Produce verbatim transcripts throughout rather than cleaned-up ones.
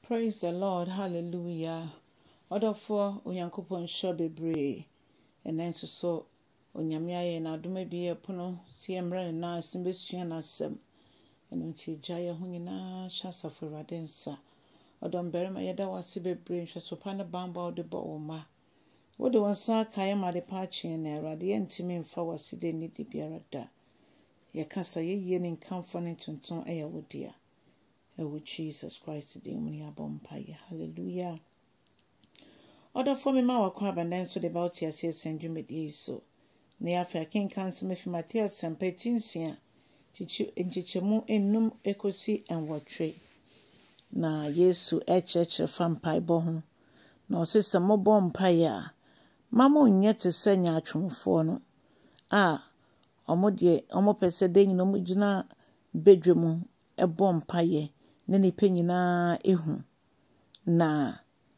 Praise the Lord. Hallelujah. Odofo onyankopon sho bebre. Enenso so onyame aye na adoma bi epono si emre na asimbesua na asem. Eno nti gyaye ho nyina hyasafo Awurade nsa. Odom berema yeda wase bebre nhweso pa ne bamba ode bo woma. Wode wonsa kaye made pa kyen na Awurade yentimi mfa wase de ni di biara da. Ye kasa ye ye ni nkamfo ne tonton eye wodia. Oh Jesus Christ, the Umni Abompire. Hallelujah. Other for me, my wakwa abundance with about your says and you made Yesu. Near fair king cancel me for Mateo and Petinsia. Teach you in Chichemu in num ecosi and what trade. Na Yesu a church from mpaebɔ. No sister mo bompire. Mamma yet to send ya trumfono. Ah, omodie, omo pesede no mujina bedroom a bompire. Nene penyina ehu na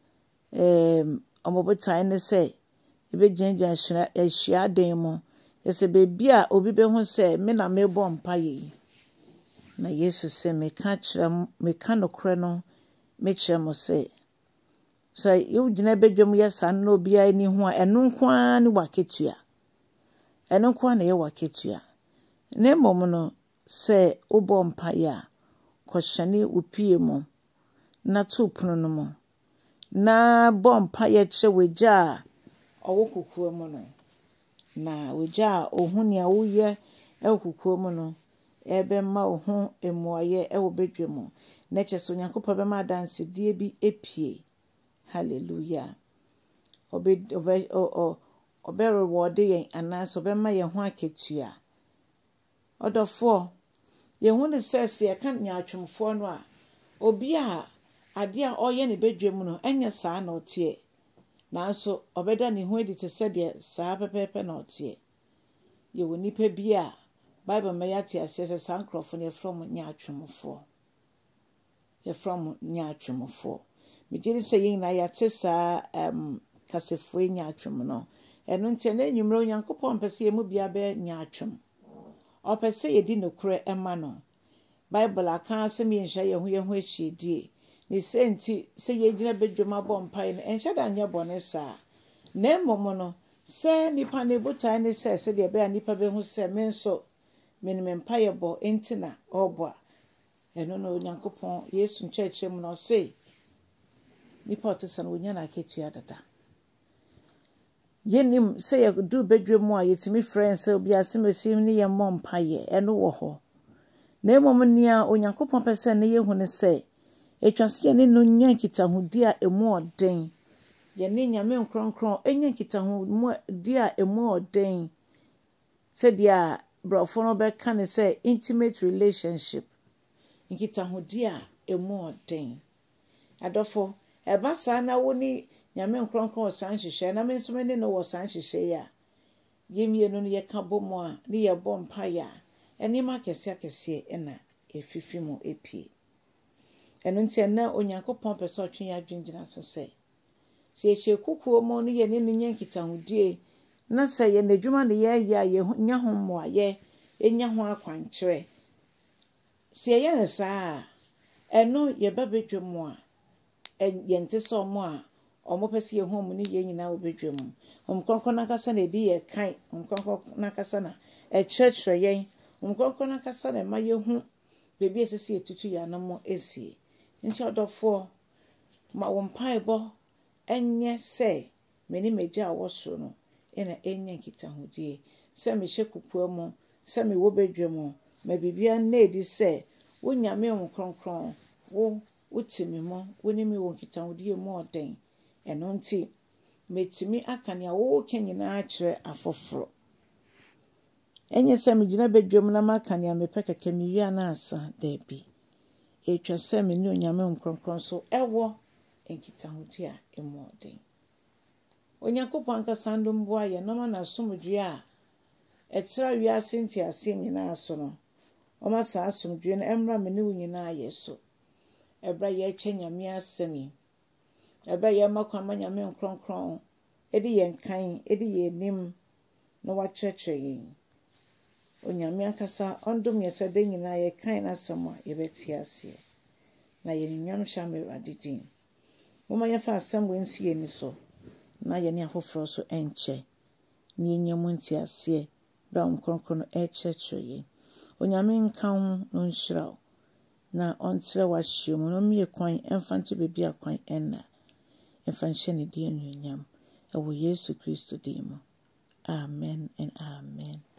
em omobotai ne se ebe genja hira ehia den mu yese bebi a obi be hu se me na me bɔ mpaye na Yesu se me ka kire me ka nokre no me kire mo se so you gina bedwam yesa no obi a ni hu a eno nko a ni waketua eno nko a na ye waketua ne mom no se obɔ mpaye a koshani upie mu na tupunu no mu na bompa ye kye wegya owo kokuo mu no na wegya ohuni a woye e kokuo mu no ebe ma ohu emuaye e wo bedwemu na kyeso nyankopɔ be ma dance die bi epie. Hallelujah. Obe obe o obe reward yen anas obe ma ye ho aketua odofo ye hu ne sese ye kan nya atwumfo no a obi a ade a oye ne bedwem no enye saa na otie nanso obeda ne hu edi te se de saa pepepe na otie ye woni pa bi a Bible me yati asese saa nkrofo ne from nya atwumfo ye from nya atwumfo me giri se yin na yate saa em kasefo nya atwum no eno nte na enwumre onyankopɔn pese ye mu bia be nya atwum opese ye di nokure ema no Bible aka se me nhya ye ho ye ho ehyiedie ni senti se ye gina bedwuma bompai no enhya da nya bone sa na mmom no se nipa ne botai ne se se de be a nipa be hu se me nso me ne mpaye bo entina obo eno no Nyankopɔn Yesu nkyerɛkyerɛ mu no se nipa otesa no wonya na ketua dada yenim se ye du bedwum a yetimi friends obi asemesim ne ye mompaye eno wo ho na emom nia Onyankopɔn pese ne ye hu ne se etwase ne no nya nkitahudi a emu oden ye ne nyame nkronkron enya nkitahudi a emu oden se dia brofo no be ka ne se intimate relationship nkitahudi a emu oden adofo eba sa na woni nyame nkronkron san hihye na me nso me ne no wo san hihye ya yemie no ye ka bomo a ne ye bompa ya eni ma kese kese ena efifi mu epie eno ntia na Onyankopɔn pese otwe ya dwengina so se se ehye kukuo mu ne ye ne nya nkitahudie na se ye n'adwuma ne ye ya ye nya ho moaye enya ho akwankyere se ye ne saa eno ye babedwem a ye nte so mo a omo pese ye ho mu ne ye nyina obedwem omkonkon nakasa na edi ye kan omkonkon nakasa na e kyerɛkyerɛ yen omkonkon nakasa na ma ye hu bebi esisi etutu ya no mo esi nti odofo ma wo mpaebɔ enye se meni meja awosoro no ena enye nkitahudie se me hye kokua mu se me wo bedwem ma bibia na edi se wo nyame omkronkron wo utimi mo woni me wo nkitahudie mu oden eno nti metimi akane a wo kenyina akyerɛ afoforo enye se me gina bedwem na makane a mepɛ keke me wi ana asa da bi etwa se me ne onyame omkronkron so ewo nkitahudi a emu oden Onyankopɔn ka sandom bo aye no ma na somdwe a etra wi ase nti ase nyina aso no o ma sa somdwe na emra me ne wo nyina aye so ebra ye kye nyame asemi ebra ye makwa ma nyame omkronkron edi ye nkan edi ye nim no wa kyerɛkyerɛ yin Onyame akasa ondom yesa de nyina ye kan na asɛm a ye beti ase na yɛn nyam hyɛ Awurade din. Moma yɛfa asɛm wɔ nsi yɛn so na yɛne afoforɔ so ɛnkyɛ na yɛnya mu ntiaseɛ bra wo kronkron no ɛkyerɛkyerɛ yɛn. Onyame nka ho no nhyira wo na ɔntrɛ w'ahyia mu na ɔmmie kwan ɛmfa nto baabi a kwan ɛnna ɛmfa nhyɛ ne din anuonyam ɛwɔ Yesu Kristo din mu. Amen and amen.